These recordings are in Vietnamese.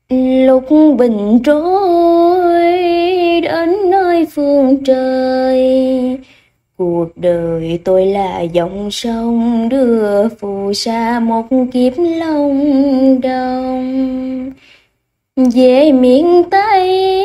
Lúc bình trôi đến nơi phương trời, cuộc đời tôi là dòng sông đưa phù sa một kiếp long đong. Về miền Tây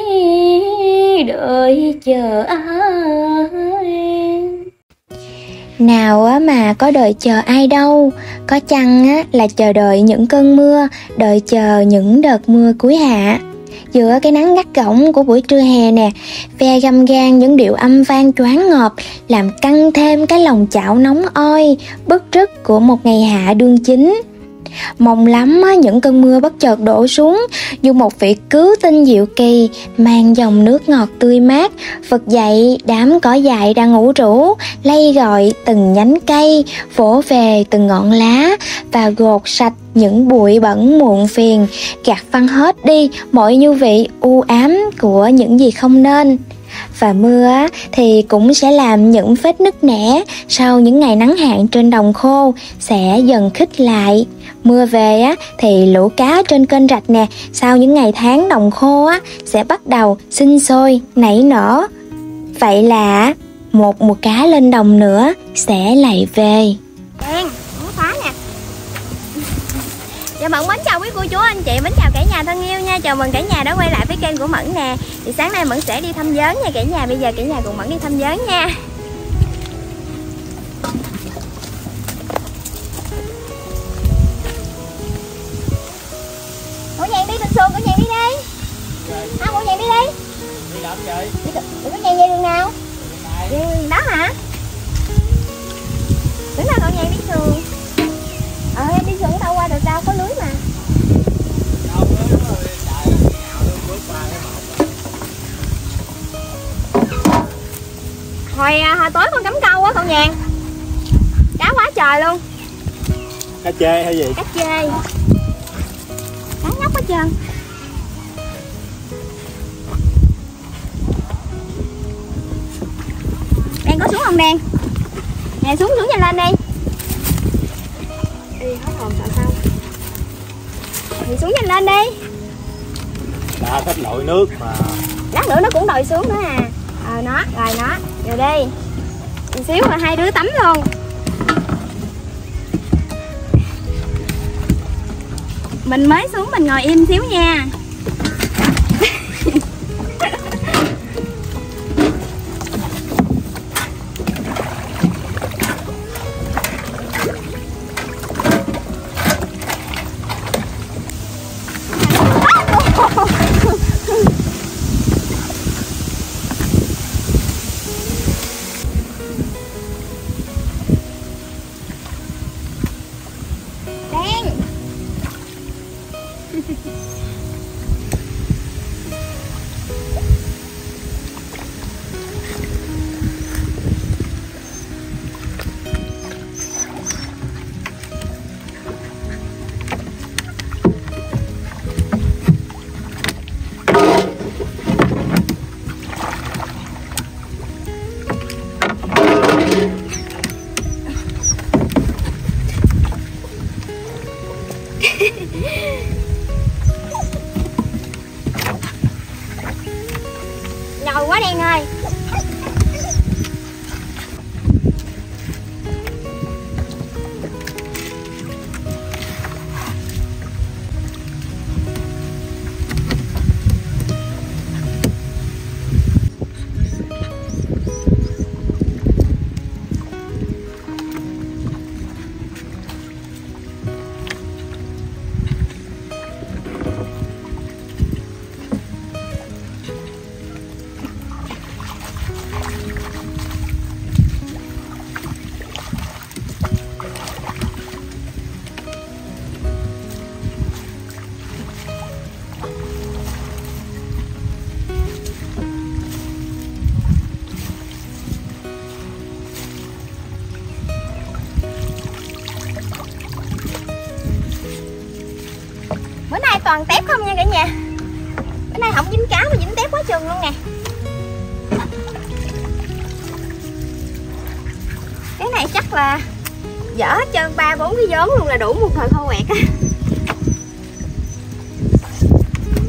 đợi chờ ai. Nào mà có đợi chờ ai đâu, có chăng là chờ đợi những cơn mưa, đợi chờ những đợt mưa cuối hạ. Giữa cái nắng gắt gỏng của buổi trưa hè nè, ve găm gan những điệu âm vang choáng ngợp, làm căng thêm cái lòng chảo nóng oi, bức rứt của một ngày hạ đương chính. Mong lắm những cơn mưa bất chợt đổ xuống, như một vị cứu tinh diệu kỳ, mang dòng nước ngọt tươi mát, vực dậy đám cỏ dại đang ngủ rũ, lay gọi từng nhánh cây, vỗ về từng ngọn lá, và gột sạch những bụi bẩn muộn phiền, gạt phăng hết đi mọi nhu vị u ám của những gì không nên. Và mưa thì cũng sẽ làm những vết nứt nẻ sau những ngày nắng hạn trên đồng khô sẽ dần khít lại. Mưa về thì lũ cá trên kênh rạch nè, sau những ngày tháng đồng khô sẽ bắt đầu sinh sôi nảy nở. Vậy là một mùa cá lên đồng nữa sẽ lại về. Đen, muốn phá nè. Dạ Mẫn mến chào quý cô chú anh chị, mến chào cả nhà thân yêu nha. Chào mừng cả nhà đã quay lại với kênh của Mẫn nè. Thì sáng nay Mẫn sẽ đi thăm vấn nha cả nhà. Bây giờ cả nhà cùng Mẫn đi thăm vấn nha. Cô Nhàn đi bình thường, cô Nhàn đi đi. Không, cô Nhàn đi đi. Đi làm gì? Cô Nhàn về đường nào? Đường đó hả? Đứng nào cậu Nhàn đi sườn. Em đi sườn đâu qua được đâu, có lưới mà. Hồi tối con cắm câu á cậu Nhàn, cá quá trời luôn. Cá chê hay gì? Cá chê, cá nhóc hết trơn. Đen có xuống không Đen? Nè xuống nhanh lên đi. Đi hết hồn sợ sao? Thì xuống nhanh lên đi. Đã thích lội nước mà. Lát nữa nó cũng đòi xuống nữa à. Nó, rồi đi. Một xíu là hai đứa tắm luôn. Mình mới xuống mình ngồi im xíu nha. Nhồi quá Đen ơi. Bữa nay toàn tép không nha cả nhà. Bữa nay không dính cá mà dính tép quá chừng luôn nè. Cái này chắc là dở hết trơn 3-4 cái vốn luôn là đủ một thời khô quẹt á.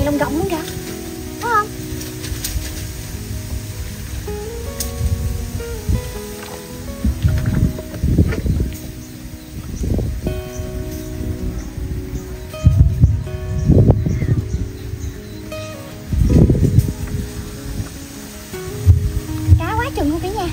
lông gọng luôn kìa, phải không? Cá quá chừng luôn cả nhà.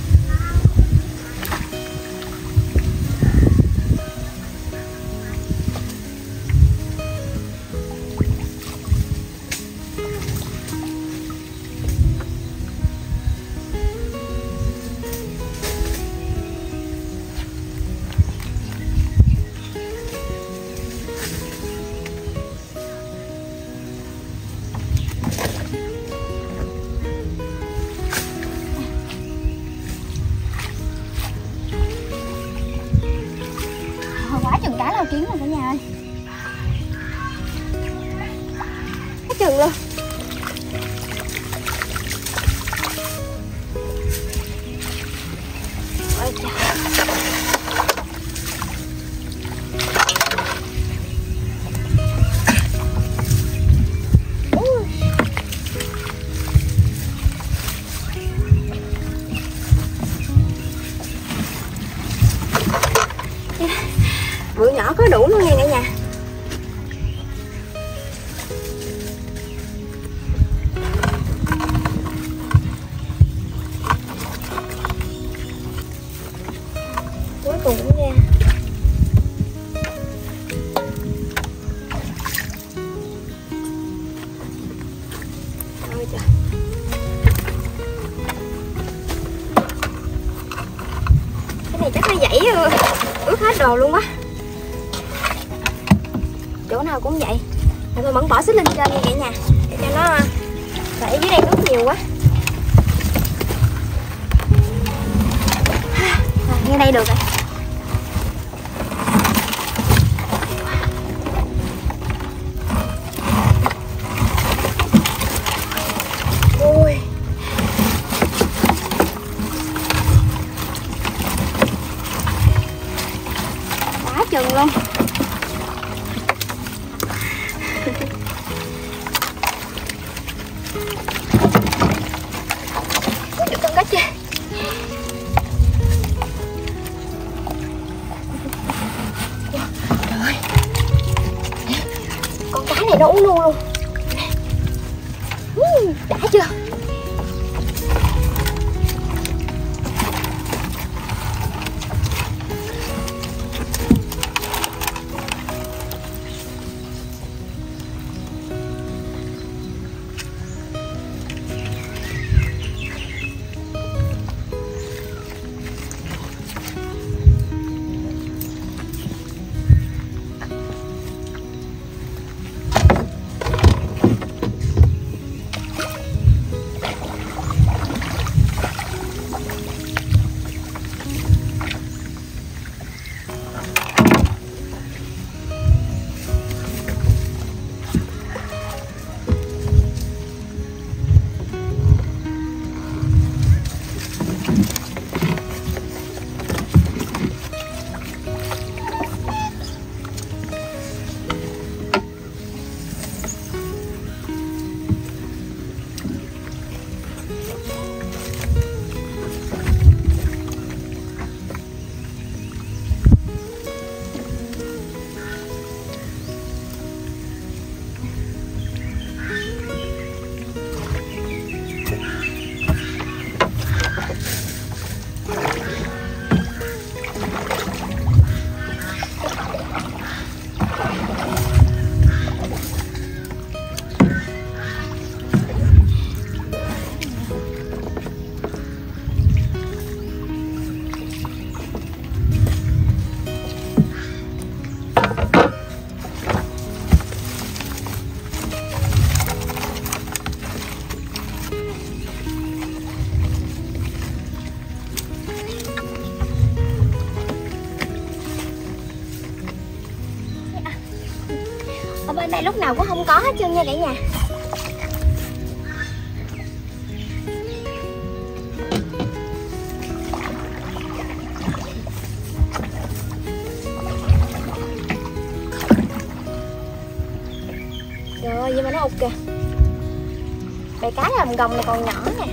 Quá chừng cá lau kiến rồi cả nhà ơi, quá chừng luôn. Ôi trời. Bự nhỏ có đủ luôn nha cả nhà. Cuối cùng cũng ra. Ôi trời. Cái này chắc nó dãy ướt hết đồ luôn quá. Chỗ nào cũng vậy. Thôi vẫn bỏ xích lên trên nha cả nhà, để cho nó, tại dưới đây nước nhiều quá. Ngay đây được rồi. Ui. Quá chừng luôn. Được con cá chê. Trời ơi. Con cá này nó uống luôn luôn. Đã chưa? bên đây lúc nào cũng không có hết trơn nha cả nhà. Trời ơi, vậy mà nó ụt kìa. Bầy cá hầm gồng này còn nhỏ nè.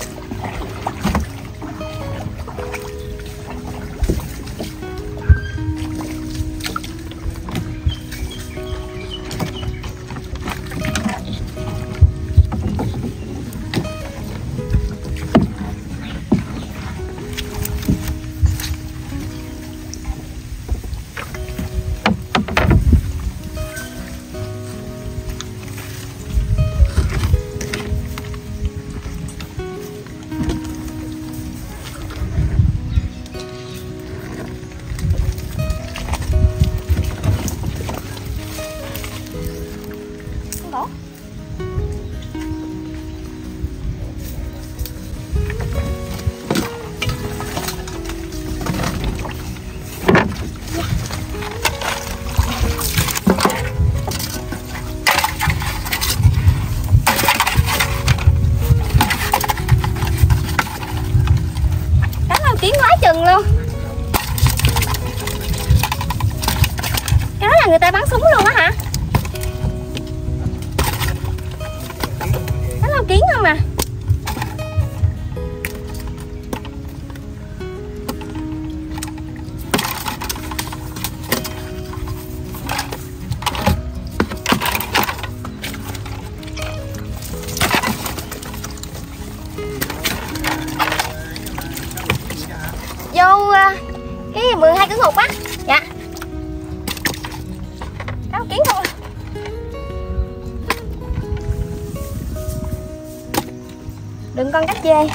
Kiến quá chừng luôn. Cái đó là người ta bắn súng luôn á hả? Đó là kiến không à? Vô cái 12 cái ngục á. Dạ. Cáo kiến không à? Đừng con cắt dê.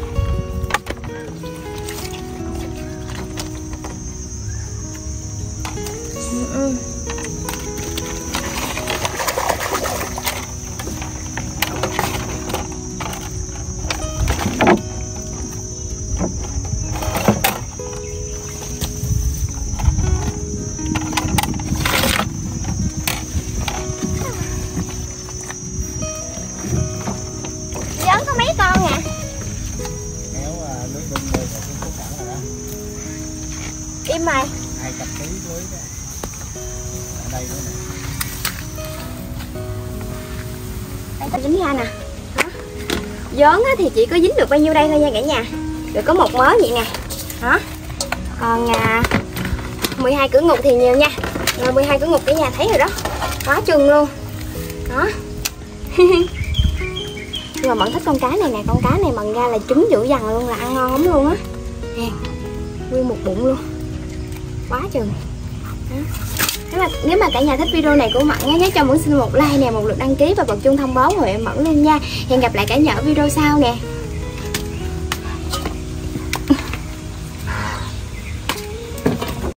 Giớn có mấy con nè. Kéo lưới bưng lên là cũng có sẵn rồi đó. Im mày. 200 kg lưới đó. Ở đây nữa nè. Đây ta dính ra nè. Giớn thì chỉ có dính được bao nhiêu đây thôi nha cả nhà. Được có một mớ vậy nè. Đó. Còn 12 cửa ngục thì nhiều nha. Rồi 12 cửa ngục cả nhà thấy rồi đó. Quá chừng luôn. Đó. Nhưng mà Mẫn thích con cá này nè, con cá này mần ra là trứng dữ dằn luôn, là ăn ngon lắm luôn á. Nè, nguyên một bụng luôn. Quá chừng. Nếu mà cả nhà thích video này của Mẫn nhớ cho Mẫn xin một like nè, một lượt đăng ký và bật chuông thông báo Huệ Mẫn luôn nha. Hẹn gặp lại cả nhà ở video sau nè.